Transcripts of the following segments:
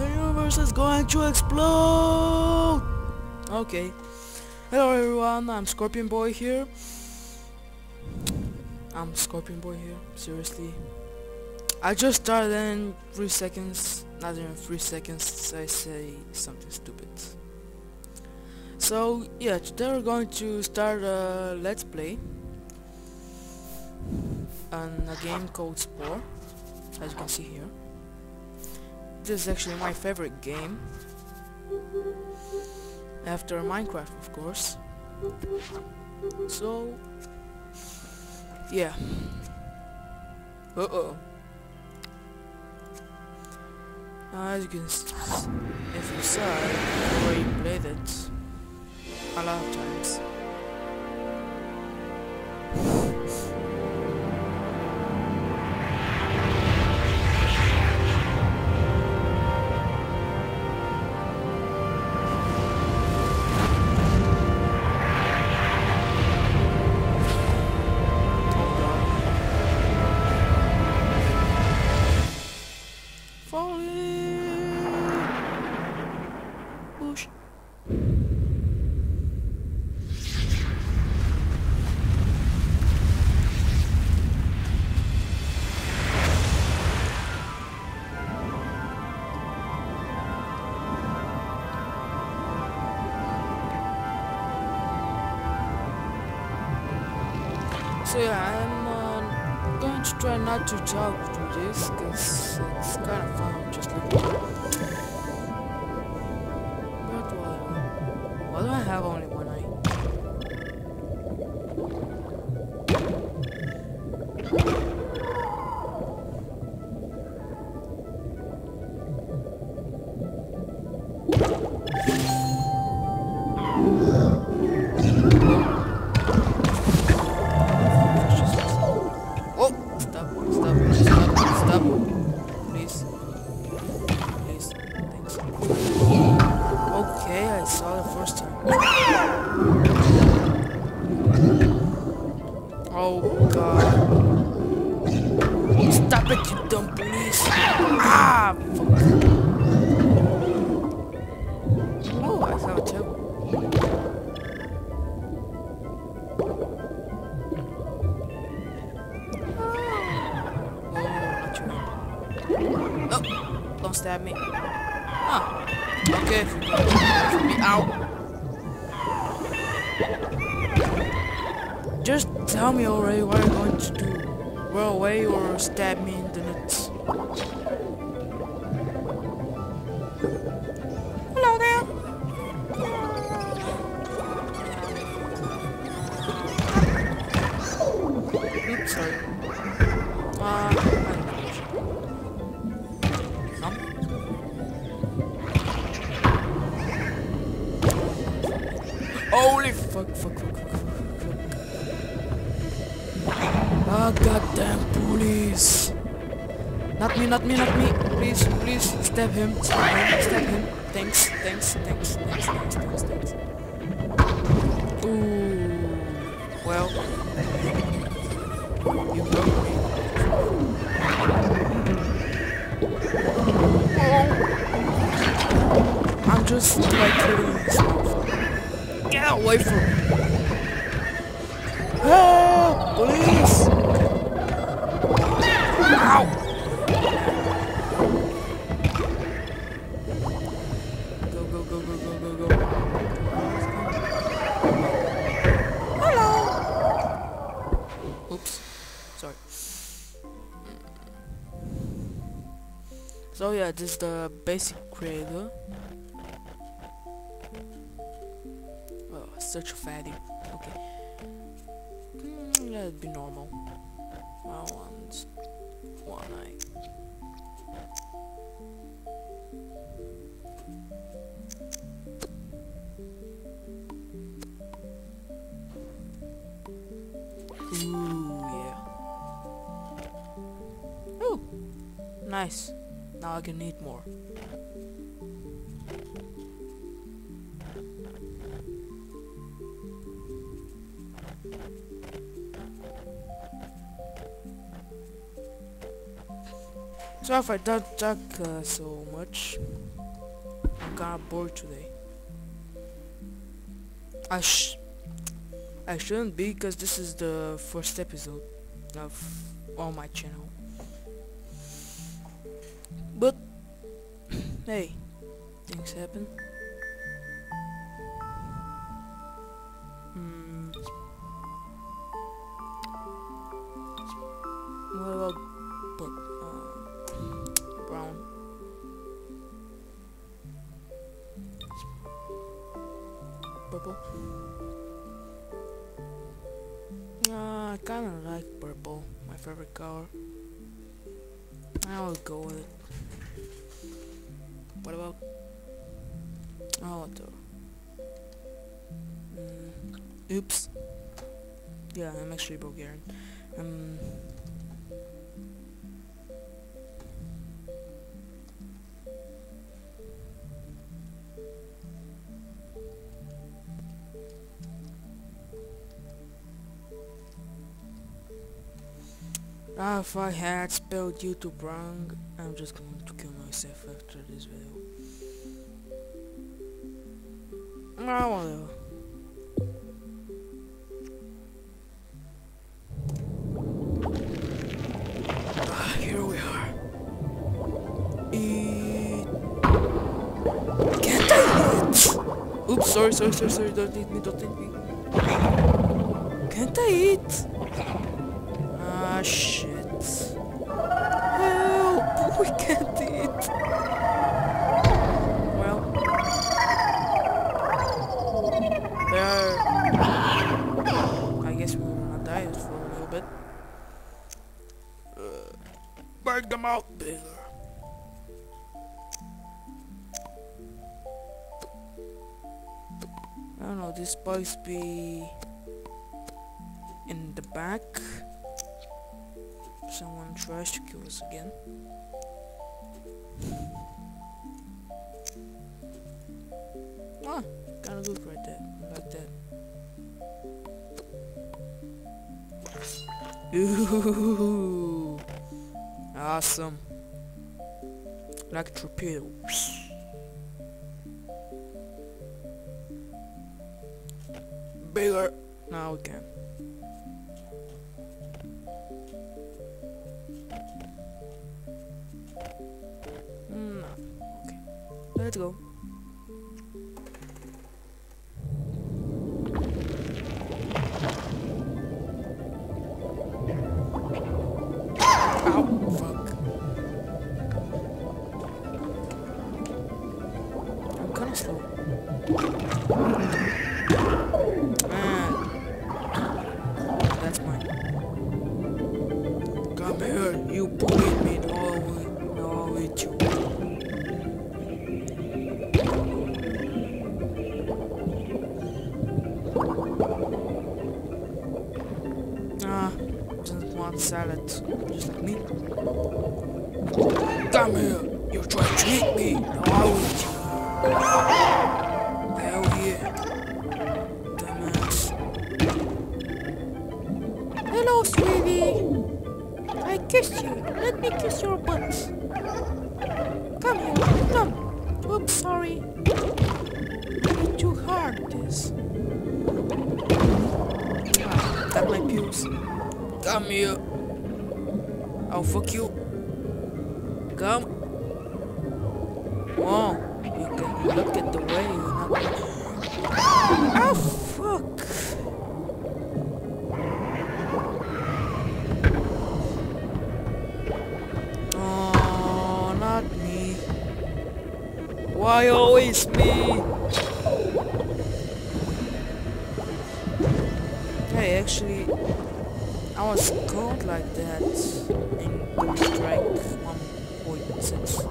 The universe is going to explode! Okay. Hello everyone, I'm Scorpion Boy here. Seriously. I just started in 3 seconds, not even 3 seconds, I say something stupid. So yeah, today we're going to start a let's play on a game called Spore, as you can see here. This is actually my favorite game, after Minecraft of course. So yeah. As you can if you saw, I already played it a lot of times. Push. So yeah, I'm going to try not to talk through this, because it's kind of fun just looking at it. But why do I have only one eye? Stop. Please. Thanks. Okay, I saw the first time. Oh god. Stop it, you dumb police. Ah, fuck. Oh, I have a table. No, don't stab me. Ah, okay, if you're gonna me out. Just tell me already what you're going to do. Run away or stab me in the nuts. Hello there. Oops, sorry. Holy fuck. Ah, goddamn police. Not me. Please, stab him. Thanks. Ooh. Well. You broke me. I'm just like killing this motherfucker. Get away from me! Help! Police! Ow! Go. Hello! Oops. Sorry. So yeah, this is the basic creator. Oh, such a fatty. Okay. Let it be normal. I want one eye. Ooh, yeah. Ooh, nice. Now I can eat more. So if I don't talk so much, much. I'm kinda bored today. I shouldn't be, because this is the first episode of on my channel. But hey, things happen. What about brown? Purple? I kinda like purple, my favorite color. I will go with it. What about the oops. Yeah, I'm actually Bulgarian. If I had spelled YouTube wrong, I'm just going to kill myself after this video. Whatever. Here we are. Eat. Can't I eat? Oops, sorry, don't eat me. Can't I eat? Ah, shit. Help! We can't eat. Well, I guess we were on a diet for a little bit. Break them out bigger. I don't know, this supposed to be in the back. Someone tries to kill us again. Ah, kinda good right there. Like that. Ooh, awesome. Like torpedo. Bigger. Now we can. No. Okay. Let's go. Ow, fuck. I'm kinda slow. That's mine. Come here, you bullied me, no, I'll eat you. Just want salad, just like me. Come here, you're trying to eat me, no, I'll eat you. Hell yeah. Dumbass. Hello, sweetie. I kissed you. Let me kiss your butt. Come here. Come. Oops, sorry. It's too hard, this. Got my pubes. Come here. I'll fuck you. Come. Oh, you can look at the way you're not. Oh, fuck. Oh, not me. Why always me? Hey, actually, I was called like that in Strike 1.6.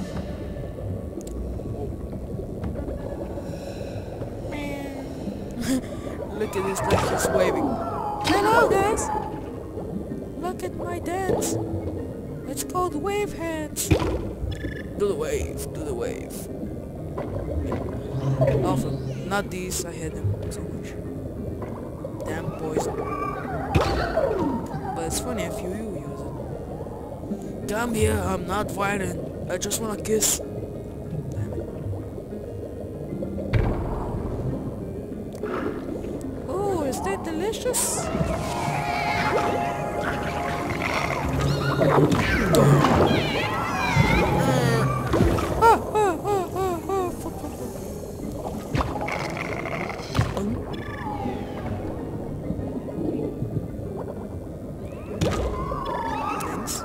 Look at this, like he's waving. Hello, guys! Look at my dance. It's called wave hands. Do the wave, do the wave. Also, not these, I hate them so much. Damn poison. But it's funny if you use it. Come here, I'm not violent. I just wanna kiss. delicious. Thanks.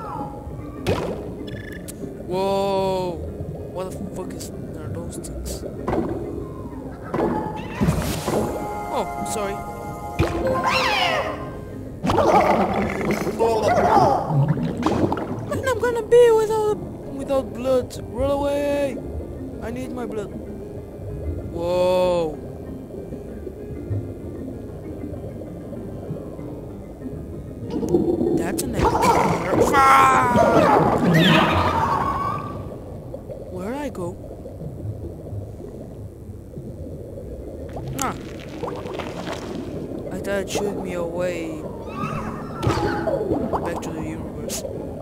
Whoa! What the fuck are those things? Oh, sorry. And I'm gonna be without blood. Roll away! I need my blood. Whoa! That's an epic. Where'd I go? Ah. I thought it shoot me away back to the universe.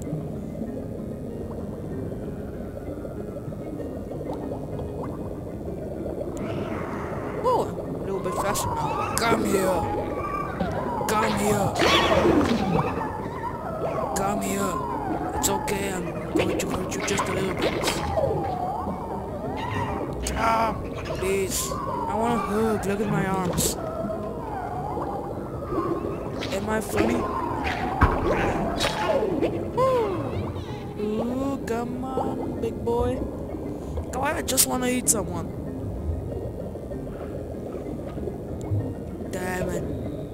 Oh, a little bit faster now. Come here! Come here! Come here! It's okay, I'm going to hurt you just a little bit. Ah, please. I want a hug. Look at my arms. Am I funny? Ooh, come on, big boy. Come on, I just want to eat someone. Damn it.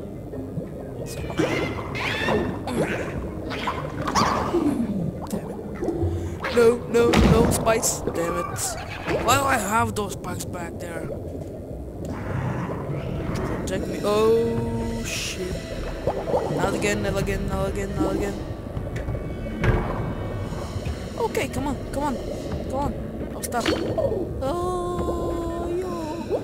Damn it. No, spikes. Damn it. Why do I have those spikes back there? Protect me. Oh, shit. Not again. Okay, come on. I'll stop. Oh, yo.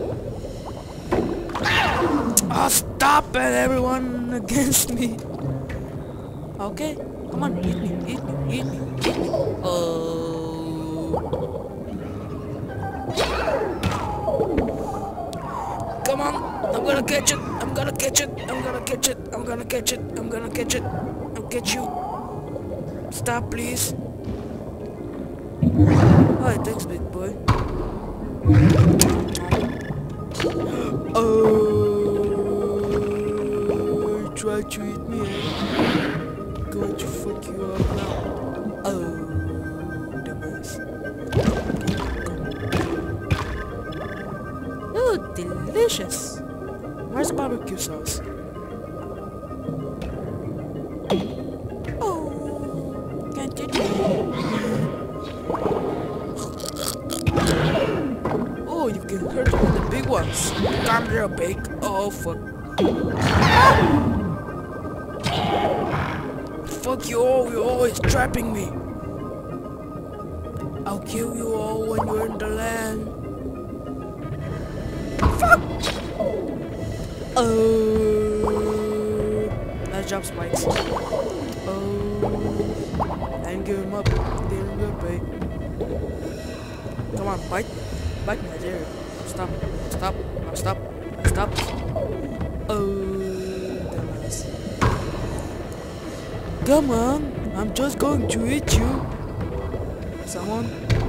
Oh, stop it, everyone against me. Okay, come on, eat me. Oh. Come on, I'm gonna catch it. I'll catch you. Stop, please. Alright, thanks, big boy. Oh, you tried to eat me. I'm going to fuck you up now. Oh, dumbass. Oh, delicious. Where's the barbecue sauce? Oh, can't you do? Oh, you can hurt with the big ones. Come here, big. Oh, fuck. Fuck you all, you're always trapping me. I'll kill you all when you're in the land. Fuck! Oh, nice job, Spikes. Oh, I didn't give him up. Didn't give up, Come on, bite me, I dare you. Stop. Oh, dumbass. Come on, I'm just going to eat you. Someone.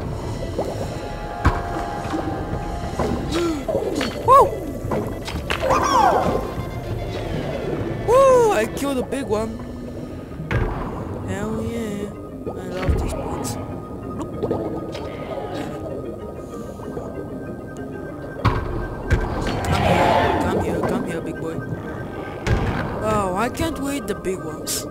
Whoa! Whoa! I killed a big one. Hell yeah! I love these points. Come here, big boy. Oh, why can't we eat the big ones?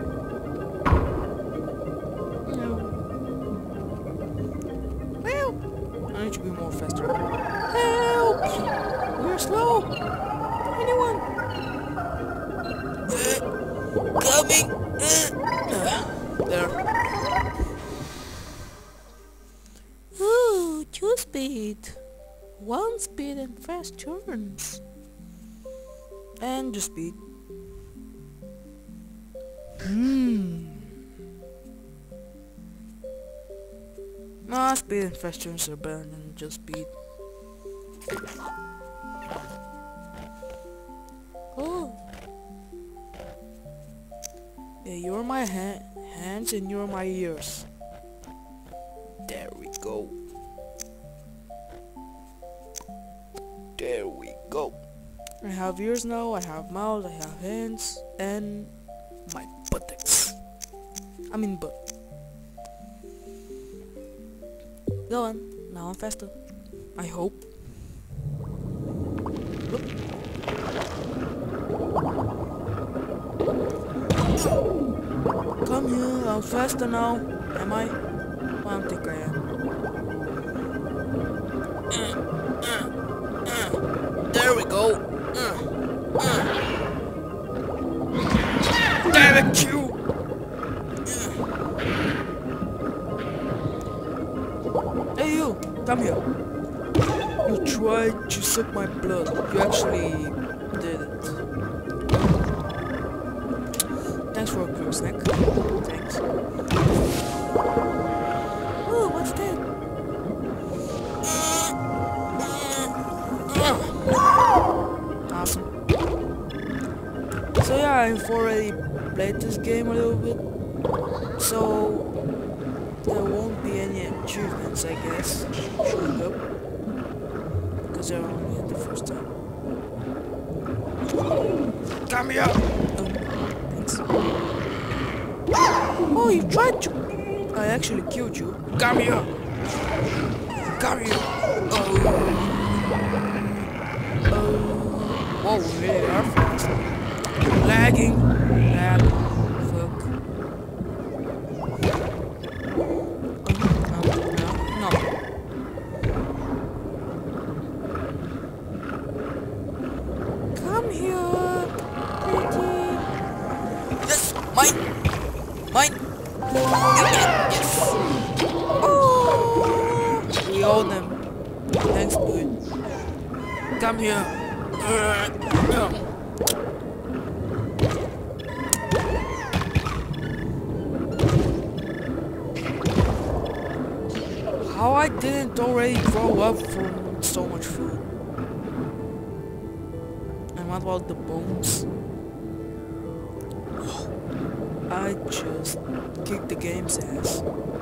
I need to be more faster. Help! We're slow! Anyone? Coming! There. Ooh, 2 speed. 1 speed and fast turns. And just speed. Nah, speed and fast turns are better than just speed. Oh, Yeah, you're my hands and you're my ears. There we go. There we go. I have ears now, I have mouth, I have hands, and my buttocks. I mean butt. Go on, now I'm faster. I hope. Look. Come here, I'm faster now. Am I? I don't think I am. There we go. Damn it, you! Hey you, come here. You tried to suck my blood. You actually did it. Thanks for a quick snack. Thanks. Oh, what's that? Awesome. So yeah, I've already played this game a little bit. So there won't be any achievements, I guess, showing up. Because they're only at the first time. Come here! Thanks. Oh, you tried to... I actually killed you. Come here! Come here! Whoa, we really are fast. Lagging. Lag. Fuck. No. Come here, pretty. Yes, mine. Mine. Yes. Oh, we own them. Thanks, dude. Come here. How I didn't already grow up from so much food. And what about the bones? I just kicked the game's ass.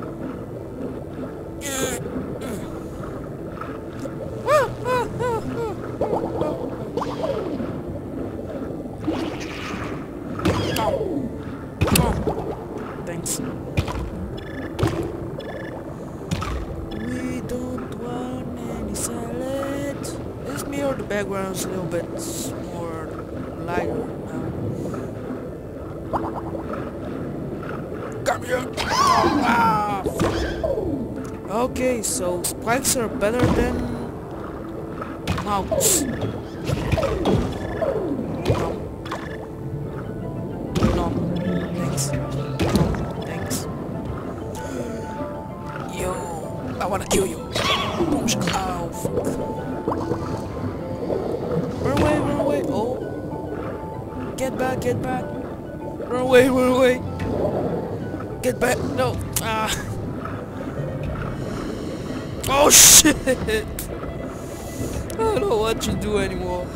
Thanks. We don't want any salad. This mirror, the background's a little bit more lighter now. Come here! Ah. Okay, so spikes are better than mounts. No. Thanks. Thanks. Yo, I wanna kill you. Oh, fuck. Run away, run away. Oh. Get back, get back. Run away, run away. Get back. No. Ah. Oh shit. I don't know what to do anymore.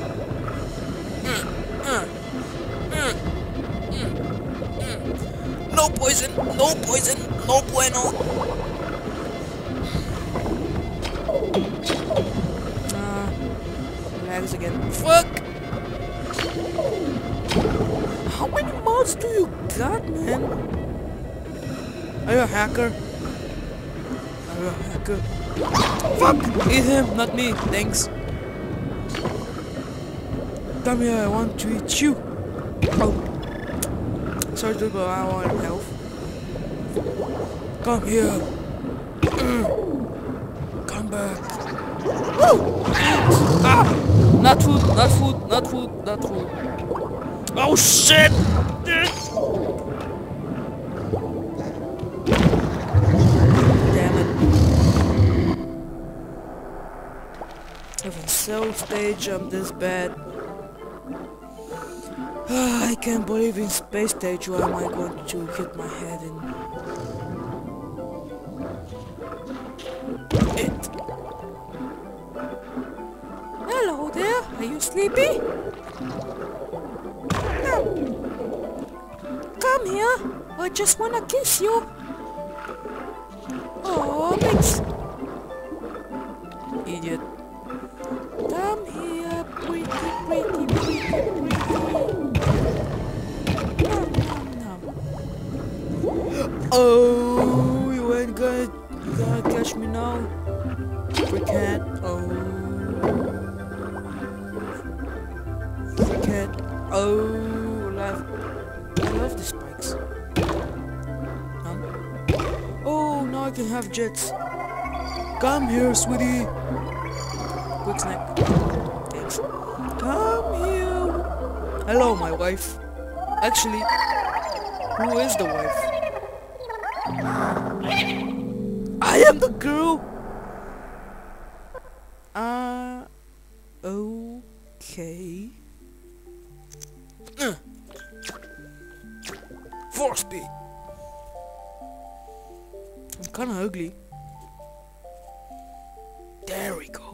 No poison, no poison, no bueno. Lags again. Fuck! How many mods do you got, man? Are you a hacker? Are you a hacker? Fuck! Eat him, not me. Thanks. Come here, I want to eat you. Oh. Sorry, dude, but I want health. Come here. Come back. Woo! Ah! Not food, not food, not food, not food. Oh shit! Damn it. If in cell stage I'm this bad. I can't believe in space stage where am I going to hit my head in it. Hello there, are you sleepy? No. Come Come here. I just wanna kiss you. Oh, thanks. Idiot. Come here, pretty, pretty, pretty, pretty. Nom, nom, nom. Oh, you ain't gonna catch me now. Freakhead. Oh. Freakhead. Oh, I love the spikes. Oh, now I can have jets. Come here, sweetie. Quick snack. Thanks. Come here. Hello, my wife. Actually, who is the wife? I am the girl. Okay. Force speed. I'm kinda ugly. There we go.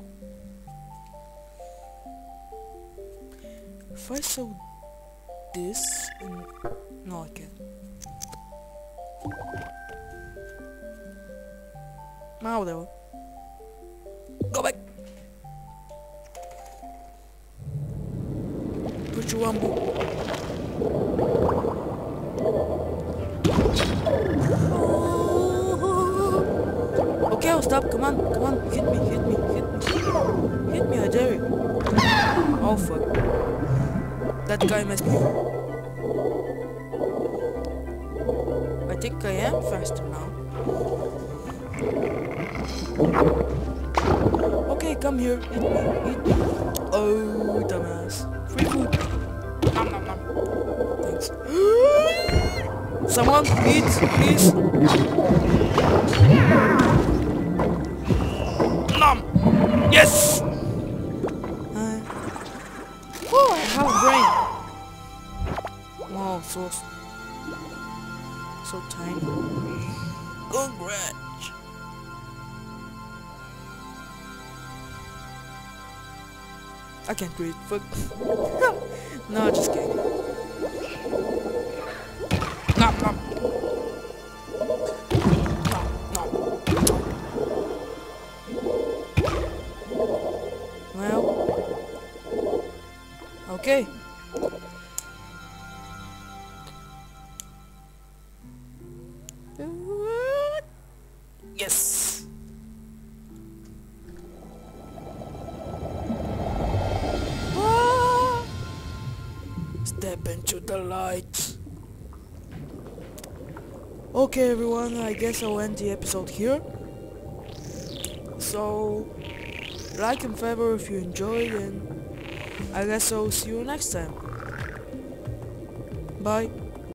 If I saw this and no, I can't. Now whatever. Go back. Put your one book. Okay, I'll stop. Come on, come on. Hit me, hit me, hit me. Hit me, I dare you. Oh fuck. That guy messed me up. I think I am faster now. Okay, come here. Hit me, hit me. Oh, dumbass. Free food. Nom nom nom. Thanks. Someone eat, please. Nom! Yes! Oh, I have a brain. Wow, so tiny. Congrats! I can't read. Fuck. No, just kidding. Nom nom. Well, okay. Yes. Ah. Step into the light. Okay, everyone. I guess I'll end the episode here. So, like and favor if you enjoyed, and I guess I'll see you next time. Bye.